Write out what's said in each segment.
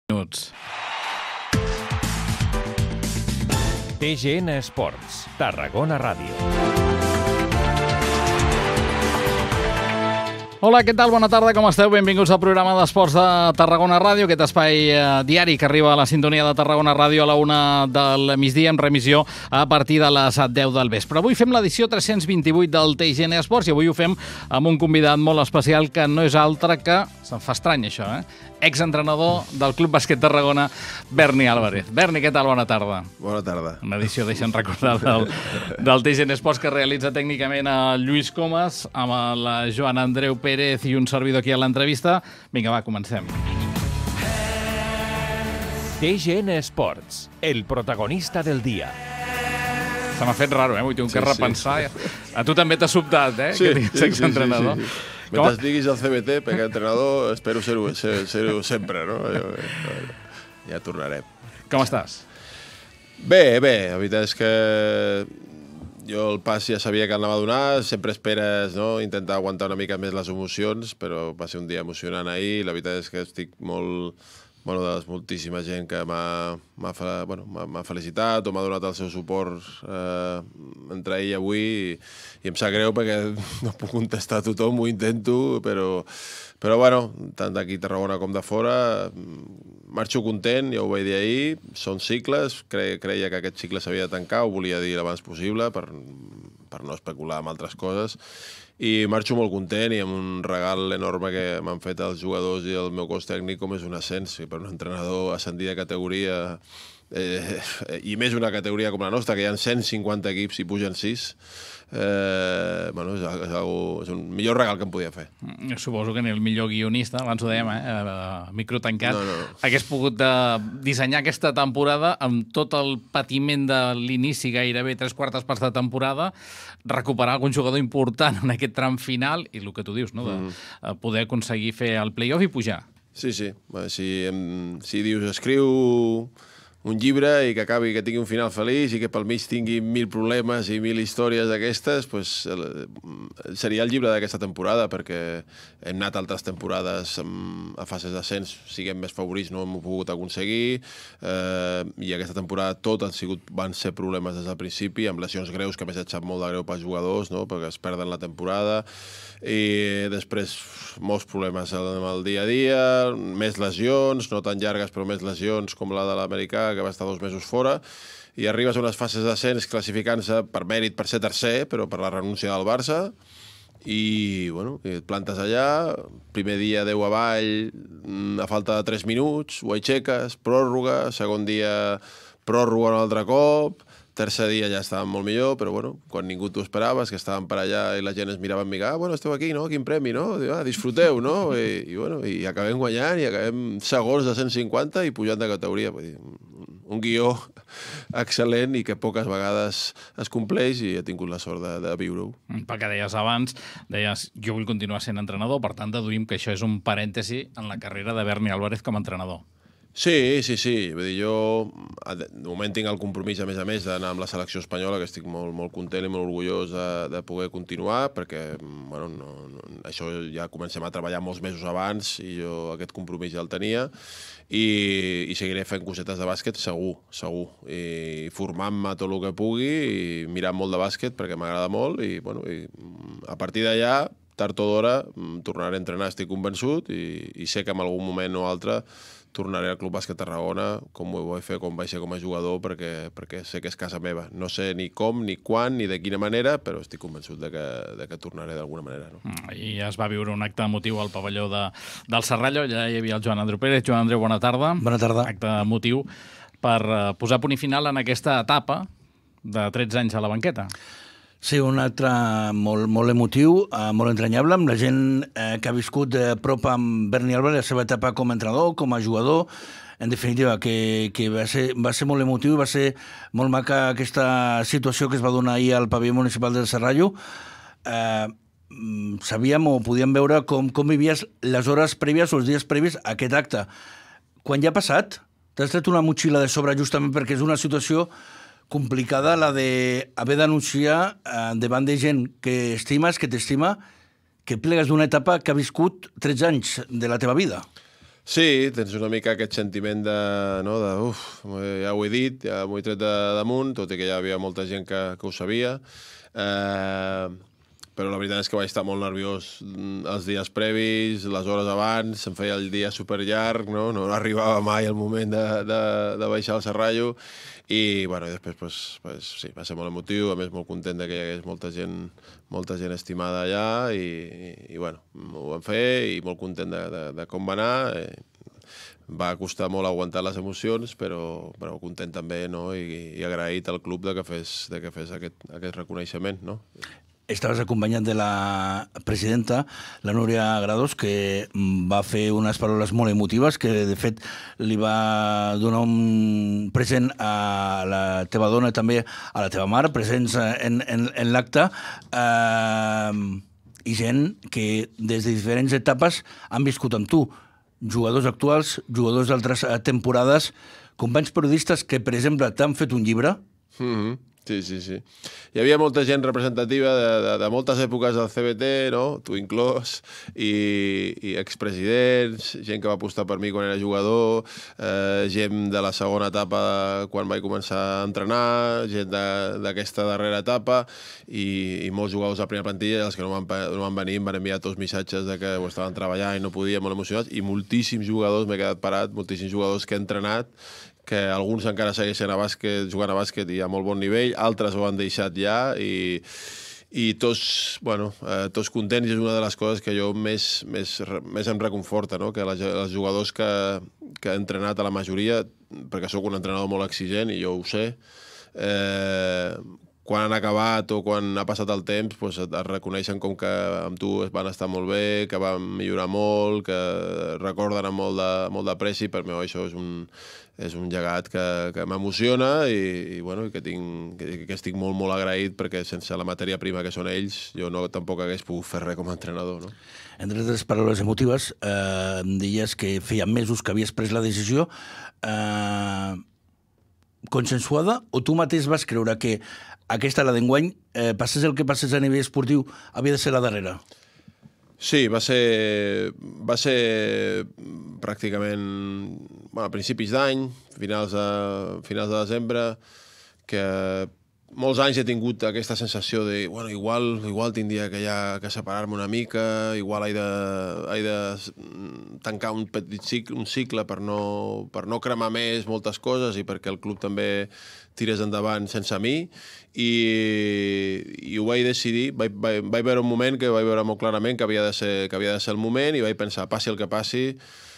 Minuts. TGN Esports, Tarragona Ràdio. Hola, què tal? Bona tarda, com esteu? Benvinguts al programa d'Esports de Tarragona Ràdio, aquest espai diari que arriba a la sintonia de Tarragona Ràdio a la 1 del migdia, en remissió a partir de les 10 del vespre. Avui fem l'edició 328 del TGN Esports i avui ho fem amb un convidat molt especial que no és altre que, se'm fa estrany això, exentrenador del Club Bàsquet Tarragona, Berni Álvarez. Berni, què tal? Bona tarda. Bona tarda. Una edició, deixa'm recordar, del TGN Esports que realitza tècnicament a Lluís Comas, amb la Joana Andreu Pérez i un servidor aquí a l'entrevista. Vinga, va, comencem. TGN Esports, el protagonista del dia. Se m'ha fet raro, avui tinc que repensar. A tu també t'ha sobtat, Sí, que ets exentrenador. Sí. Mentre diguis el CBT, perquè entrenador espero ser-ho sempre, no? Ja tornarem. Com estàs? Bé, la veritat és que jo el pas ja sabia que el anava a donar, sempre esperes intentar aguantar una mica més les emocions, però va ser un dia emocionant ahir, la veritat és que estic molt... de moltíssima gent que m'ha felicitat o m'ha donat el seu suport entre ahir i avui i em sap greu perquè no puc contestar a tothom, ho intento, però tant d'aquí a Tarragona com de fora marxo content, ja ho vaig dir ahir, són cicles, creia que aquest cicle s'havia de tancar, ho volia dir l'abans possible per no especular amb altres coses i marxo molt content i amb un regal enorme que m'han fet els jugadors i el meu cos tècnic com és un ascens per un entrenador ascendir de categoria i més una categoria com la nostra, que hi ha 150 equips i pugen 6, és un millor regal que em podia fer. Suposo que ni el millor guionista, abans ho dèiem, micro tancat, No. hagués pogut dissenyar aquesta temporada amb tot el patiment de l'inici, gairebé 3/4 parts de temporada, recuperar algun jugador important en aquest tram final i el que tu dius, de poder aconseguir fer el play-off i pujar. Sí. Si dius escriu un llibre i que acabi, que tingui un final feliç i que pel mig tingui 1000 problemes i 1000 històries d'aquestes, seria el llibre d'aquesta temporada, perquè hem anat altres temporades a fases d'ascens, siguem més favorits, no hem pogut aconseguir, i aquesta temporada van ser problemes des del principi, amb lesions greus, que a més et sap molt de greu pels jugadors, perquè es perden la temporada, i després molts problemes amb el dia a dia, més lesions, no tan llargues però més lesions com la de l'americà, que va estar 2 mesos fora, i arribes a unes fases d'ascens classificant-se per mèrit per ser tercer, però per la renúncia del Barça, i et plantes allà, primer dia 10 avall, a falta de 3 minuts, ho aixeques, pròrroga, segon dia pròrroga un altre cop, tercer dia ja estàvem molt millor, però quan ningú t'ho esperaves, que estàvem per allà i la gent es mirava amb mi, esteu aquí, no? Quin premi, no? Disfruteu, no? I acabem guanyant, i acabem segons de 150 i pujant de categoria. Un guió excel·lent i que poques vegades es compleix i he tingut la sort de viure-ho. Pel que deies abans, jo vull continuar sent entrenador, per tant deduïm que això és un parèntesi en la carrera de Berni Álvarez com a entrenador. Sí. Vull dir, jo de moment tinc el compromís, a més d'anar amb la selecció espanyola, que estic molt content i molt orgullós de poder continuar, perquè això ja comencem a treballar molts mesos abans i jo aquest compromís ja el tenia, i seguiré fent cosetes de bàsquet segur, i formant-me tot el que pugui i mirant molt de bàsquet perquè m'agrada molt, i a partir d'allà, tard o d'hora, tornaré a entrenar, estic convençut, i sé que en algun moment o altre tornaré al Club Bàsquet Tarragona, com ho vaig fer quan vaig ser com a jugador, perquè sé que és casa meva. No sé ni com, ni quan, ni de quina manera, però estic convençut de que tornaré d'alguna manera. I es va viure un acte emotiu al pavelló del Serrallo, allà hi havia el Joan Andreu Pérez. Joan Andreu, bona tarda. Bona tarda. Acte emotiu per posar punt i final en aquesta etapa de 13 anys a la banqueta. Sí, un altre molt emotiu, molt entranyable, amb la gent que ha viscut de prop amb Berni Álvarez, la seva etapa com a entrenador, com a jugador, en definitiva, que va ser molt emotiu, va ser molt maca aquesta situació que es va donar ahir al pavelló municipal del Serrallo. Sabíem o podíem veure com vivies les hores prèvies o els dies previs a aquest acte. Quan ja ha passat, t'has tret una motxilla de sobre justament perquè és una situació complicada la d'haver d'anunciar davant de gent que estimes, que t'estima, que plegues d'una etapa que ha viscut 13 anys de la teva vida. Sí, tens una mica aquest sentiment ja ho he dit, ja m'ho he tret de damunt, tot i que ja hi havia molta gent que ho sabia. Però la veritat és que vaig estar molt nerviós els dies previs, les hores abans, em feia el dia superllarg, no arribava mai el moment de baixar el serrallo, i bueno, després sí, va ser molt emotiu, a més molt content que hi hagués molta gent estimada allà, i bueno, ho vam fer, i molt content de com va anar. Va costar molt aguantar les emocions, però content també, no? I agraït al club que fes aquest reconeixement, no? Estaves acompanyat de la presidenta, la Núria Grados, que va fer unes paraules molt emotives, que de fet li va donar un present a la teva dona i també a la teva mare, presents en l'acte, i gent que des de diferents etapes han viscut amb tu, jugadors actuals, jugadors d'altres temporades, companys periodistes que, per exemple, t'han fet un llibre. Sí. Hi havia molta gent representativa de moltes èpoques del CBT, no? Tu inclòs, i expresidents, gent que va apostar per mi quan era jugador, gent de la segona etapa quan vaig començar a entrenar, gent d'aquesta darrera etapa, i molts jugadors de primera plantilla, els que no van venir, em van enviar tots missatges de que ho estaven treballant i no podien, molt emocionats, i moltíssims jugadors, m'he quedat parat, moltíssims jugadors que he entrenat, que alguns encara segueixen jugant a bàsquet i a molt bon nivell, altres ho han deixat ja, i tots contents, i és una de les coses que jo més em reconforta, no? Que els jugadors que he entrenat a la majoria, perquè sóc un entrenador molt exigent i jo ho sé, quan han acabat o quan ha passat el temps, et reconeixen com que amb tu van estar molt bé, que van millorar molt, que recorden amb molt d'apreci. Per mi això és un llegat que m'emociona, i que estic molt, molt agraït, perquè sense la matèria prima que són ells, jo tampoc hagués pogut fer res com a entrenador, no? Entre altres paraules emotives, em deies que feia mesos que havies pres la decisió consensuada, o tu mateix vas creure que aquesta, la d'enguany, passés el que passés a nivell esportiu, havia de ser la darrera? Sí, va ser pràcticament a principis d'any, finals de desembre, que molts anys he tingut aquesta sensació de igual tindria que separar-me una mica, igual he de tancar un cicle per no cremar més moltes coses, i perquè el club també tirés endavant sense mi, i ho vaig decidir. Vaig veure un moment que vaig veure molt clarament que havia de ser el moment, i vaig pensar, passi el que passi,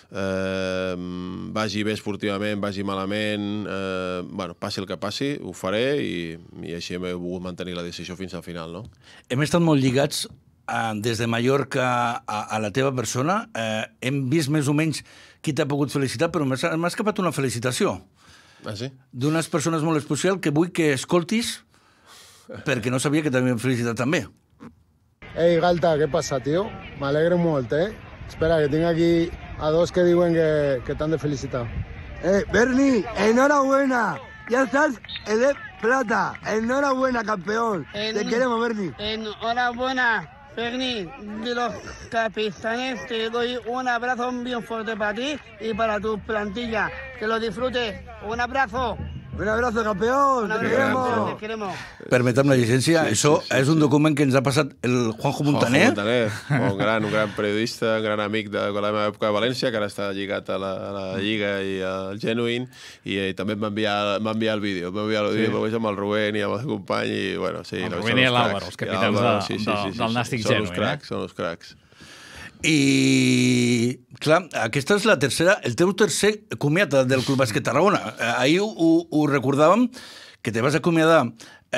vagi bé esportivament, vagi malament, passi el que passi, ho faré, i així he volgut mantenir la decisió fins al final, no? Hem estat molt lligats des de Mallorca a la teva persona. Hem vist més o menys qui t'ha pogut felicitar, però m'ha escapat una felicitació. Ah, sí? D'unes persones molt especials que vull que escoltis, perquè no sabia que t'havien felicitat també. Ei, Galta, què passa, tio? M'alegro molt, Espera, que tinc aquí a dos que diuen que t'han de felicitar. Berni, enhorabuena. Ya estás en el plata. Enhorabuena, campeón. Te queremos, Berni. Enhorabuena, Berni. De los capitanes te doy un abrazo bien fuerte para ti y para tu plantilla. Que lo disfrutes. Un abrazo. Un abrazo, campeón. Te queremos. Permetem la llicència. Això és un document que ens ha passat el Juanjo Montaner. Un gran periodista, un gran amic de la meva època de València, que ara està lligat a la Lliga i al Genuïn, i també m'ha enviat el vídeo. M'ha enviat el vídeo amb el Rubén i amb el company, i bueno, sí. El Rubén i l'Àlvaro, els capitans del Nàstic Genuïn. Són uns cracs. I, clar, aquesta és el teu tercer comiat del Club Bàsquet Tarragona. Ahir ho recordàvem, que te vas acomiadar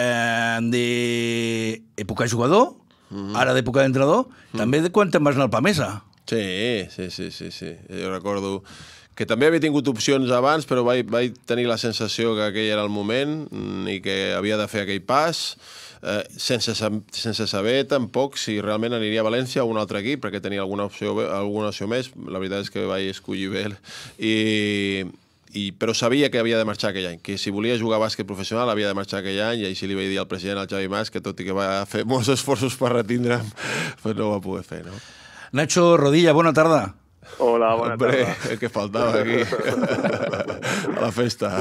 d'època jugador, ara d'època d'entrenador, també de quan te'n vas anar al Pamesa. Sí. Jo recordo que també havia tingut opcions abans, però vaig tenir la sensació que aquell era el moment i que havia de fer aquell pas, sense saber tampoc si realment aniria a València o a un altre equip, perquè tenia alguna opció més. La veritat és que vaig escollir bé, però sabia que havia de marxar aquell any, que si volia jugar a bàsquet professional havia de marxar aquell any, i així li vaig dir al president, al Xavi Mas, que tot i que va fer molts esforços per retindre'm, no ho va poder fer, no? Nacho Rodilla, bona tarda. Hola, bona tarda. El que faltava aquí, a la festa.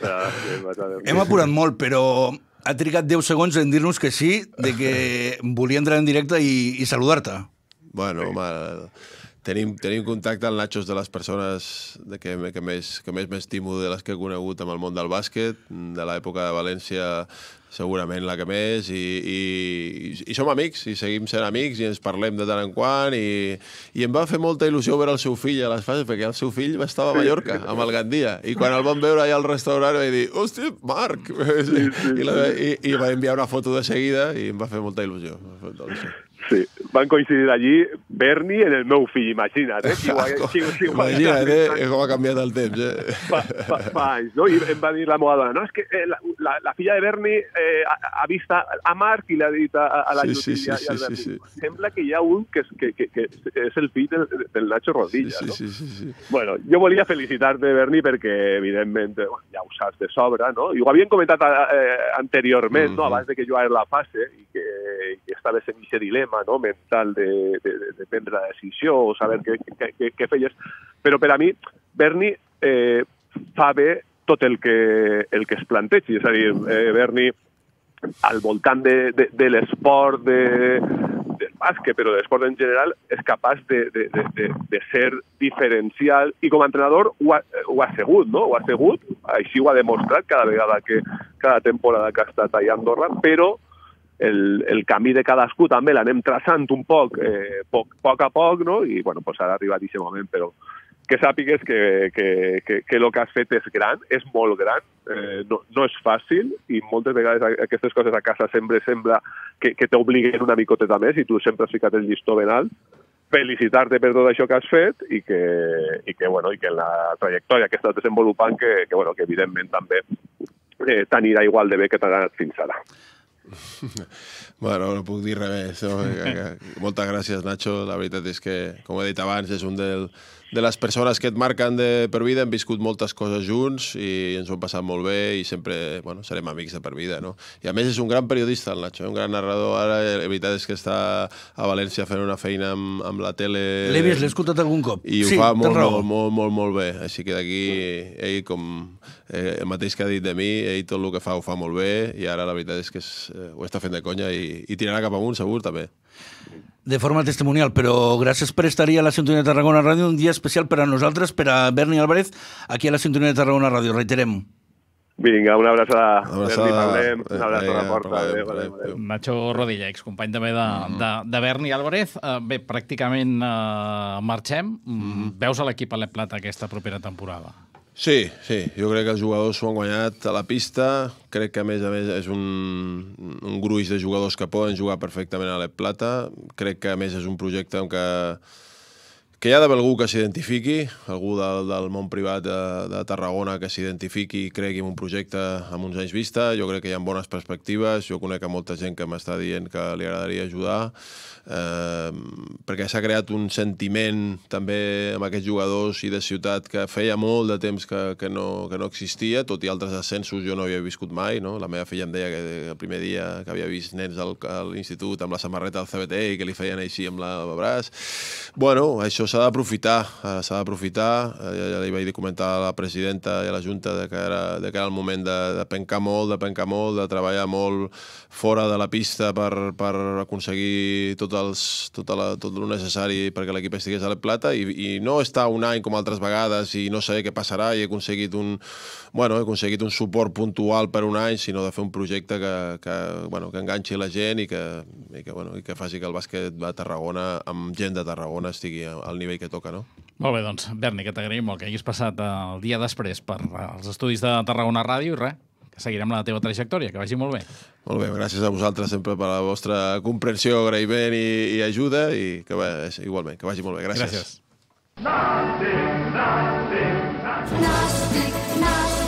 Hem apurat molt, però ha trigat 10 segons en dir-nos que sí, de que volia entrar en directe i saludar-te. Bueno, home, tenim contacte al Nacho de les persones que més m'estimo de les que he conegut amb el món del bàsquet, de l'època de València segurament la que més, i som amics, i seguim sent amics, i ens parlem de tant en quant, i em va fer molta il·lusió veure el seu fill a les fases, perquè el seu fill estava a Mallorca, amb el Gandia, i quan el vam veure allà al restaurant vaig dir, hòstia, Marc! I va enviar una foto de seguida i em va fer molta il·lusió. Sí, van coincidir allí Berni en el meu fill, imagina't, Imagina't, com ha canviat el temps, Fa anys, no? I em va dir la meva dona, no, és que la filla de Berni ha vist a Marc i l'ha dit a la Judit i al Berni. Sembla que hi ha un que és el fill del Nacho Rodilla, no? Sí. Bueno, jo volia felicitar-te, Berni, perquè, evidentment, ja ho saps de sobre, no? I ho havien comentat anteriorment, no? Abans de que jugués la fase, i que estaves en aquest dilema, no? Mental de prendre la decisió o saber què feies. Però per a mi, Berni fa bé tot el que es plantegi. És a dir, Berni, al voltant de l'esport, del bàsquet, però de l'esport en general, és capaç de ser diferencial i com a entrenador ho ha sigut, no? Ho ha sigut, així ho ha demostrat cada temporada que ha estat allà a Andorra, però el camí de cadascú també l'anem traçant un poc a poc, no? I, bueno, pues ara ha arribat aquest moment, però que sàpigues que el que has fet és gran, és molt gran, no és fàcil, i moltes vegades aquestes coses a casa sempre sembla que t'obliguen una micoteta més i tu sempre has ficat el llistó ben alt. Felicitar-te per tot això que has fet i que en la trajectòria que estàs desenvolupant que evidentment també t'anirà igual de bé que t'ha anat fins ara. Bueno, no puc dir res més. Moltes gràcies, Nacho. La veritat és que, com he dit abans, és un de les persones que et marquen per vida. Hem viscut moltes coses junts i ens ho hem passat molt bé i sempre serem amics de per vida, no? I a més és un gran periodista, el Nacho, un gran narrador. Ara la veritat és que està a València fent una feina amb la tele. L'he vist, l'he escoltat algun cop. I ho fa molt bé. Així que d'aquí, ell, com el mateix que ha dit de mi, ell tot el que fa ho fa molt bé i ara la veritat és que ho està fent de conya i tirarà cap amunt, segur, també. De forma testimonial, però gràcies per estar a la Sintonia de Tarragona Ràdio, un dia especial per a nosaltres, per a Berni Álvarez, aquí a la Sintonia de Tarragona Ràdio. Reiterem. Vinga, una abraçada. Berni, parlem. Una abraçada forta. Nacho Rodilla, excompany també de Berni Álvarez. Bé, pràcticament marxem. Veus a l'equip a l'E Plata aquesta propera temporada? Sí, jo crec que els jugadors s'ho han guanyat a la pista, crec que a més és un gruix de jugadors que poden jugar perfectament a l'E Plata, crec que a més és un projecte en què hi ha d'haver algú que s'identifiqui, algú del món privat de Tarragona que s'identifiqui i cregui en un projecte amb uns anys vista. Jo crec que hi ha bones perspectives, jo conec a molta gent que m'està dient que li agradaria ajudar, perquè s'ha creat un sentiment també amb aquests jugadors i de ciutat que feia molt de temps que no existia, tot i altres ascensos jo no havia viscut mai, no? La meva filla em deia que el primer dia que havia vist nens a l'institut amb la samarreta del CBT i que li feien així amb el braç. Bueno, això s'ha d'aprofitar, ja li vaig comentar a la presidenta i a la Junta que era el moment de pencar molt, de treballar molt fora de la pista per aconseguir tot el necessari perquè l'equip estigués a l'E Plata i no estar un any com altres vegades i no saber què passarà i he aconseguit un suport puntual per un any, sinó de fer un projecte que enganxi la gent i que faci que el bàsquet de Tarragona amb gent de Tarragona estigui al nivell que toca, no? Molt bé, doncs, Berni, que t'agraïm molt que hagis passat el dia després per als estudis de Tarragona Ràdio i res, que seguirem la teva trajectòria, que vagi molt bé. Molt bé, gràcies a vosaltres sempre per la vostra comprensió, agraïment i ajuda i que igualment, que vagi molt bé. Gràcies. Gràcies.